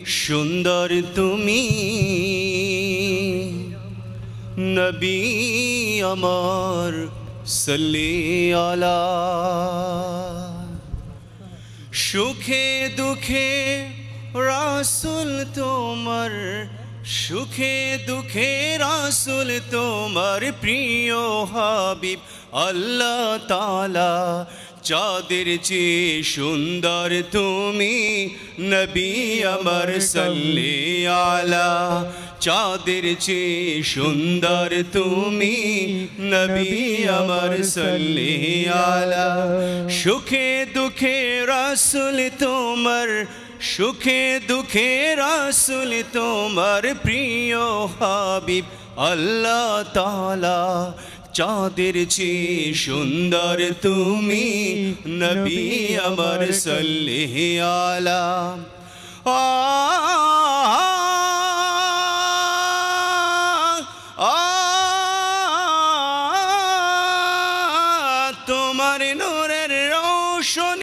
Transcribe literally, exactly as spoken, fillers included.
সুন্দর তুমি নবী আমার সাল্লি আলা। সুখে দুঃখে রাসূল তোমার, সুখে দুঃখে রাসূল তোমার প্রিয় হাবিব আল্লাহ তাআলা। চাঁদের চেয়ে সুন্দর তুমি নবী আমার সাল্লি আলা। চাঁদের চেয়ে সুন্দর তুমি নবী আমার সাল্লি আলা। সুখে দুঃখে রাসূল তোমার, সুখে দুঃখে রাসূল তোমার প্রিয় হাবিব আল্লাহ তাআলা। চাঁদের চেয়ে সুন্দর তুমি নবী আমার সাল্লি আলা। তোমার নূরের রোশনী